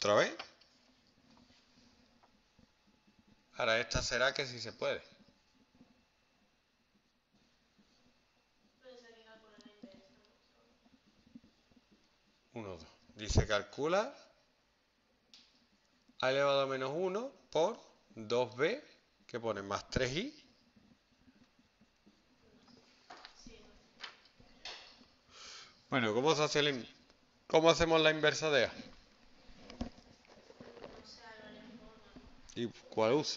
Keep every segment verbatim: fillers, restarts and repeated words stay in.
¿Otra vez? Ahora esta será que sí se puede. uno, dos. Dice calcula a elevado a menos uno por dos b, que pone más tres i. Bueno, ¿cómo se hace la in- ¿cómo hacemos la inversa de a? ¿Y cuál uso?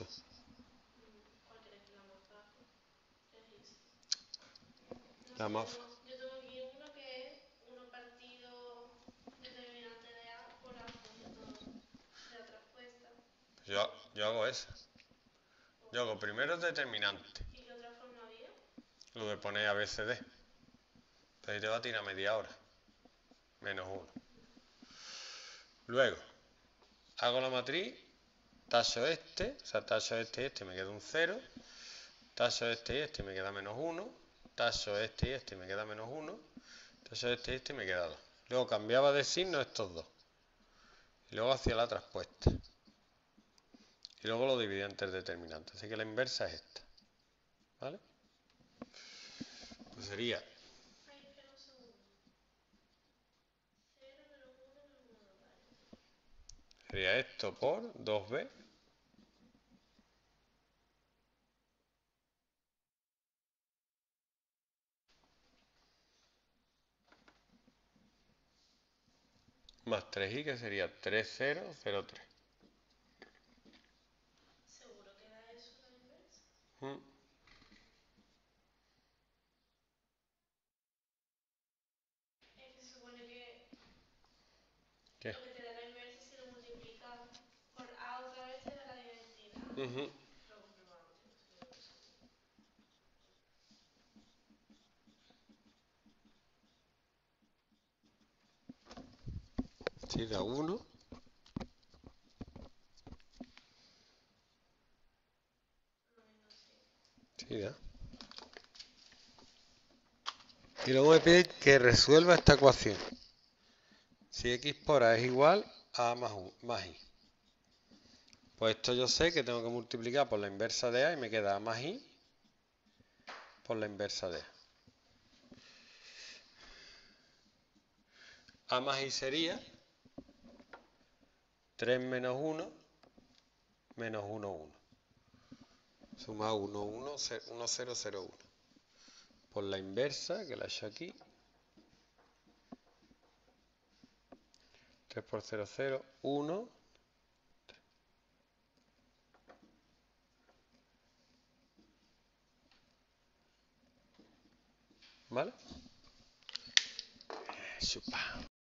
La más. Yo tengo aquí uno que es uno partido determinante de A por A sujeto de la traspuesta. Yo, yo hago eso. Yo hago primero el determinante. ¿Y qué otra forma había? Lo de poner A B C D. Entonces ahí te va a tirar media hora. Menos uno. Luego, hago la matriz, tacho este, o sea, tacho este y este me queda un cero, tacho este y este me queda menos uno, tacho este y este me queda menos uno, tacho este y este me queda dos. Luego cambiaba de signo estos dos. Y luego hacía la traspuesta. Y luego lo dividía entre el determinante. Así que la inversa es esta. ¿Vale? Pues sería Ay, espera un segundo. cero menos uno menos uno, vale. Sería esto por dos b más tres i, que sería tres cero cero tres. ¿Seguro que da eso la inversa? ¿Mm? Es que se supone que ¿Qué? lo que te da la inversa si lo multiplicas por A otra vez te da la identidad. Uh-huh. Lo comprobamos, tío, si yo lo sé. Sí, da uno. Ay, no sé. Sí, da. Y luego me pide que resuelva esta ecuación. Si x por a es igual a A más, u, más i. Pues esto yo sé que tengo que multiplicar por la inversa de a y me queda A más i por la inversa de a. A más i sería tres menos uno menos uno, uno. Suma uno, uno, uno, cero, cero, uno. Por la inversa, que la he hecho aquí. tres por cero, cero, uno. ¿Vale? Chupa.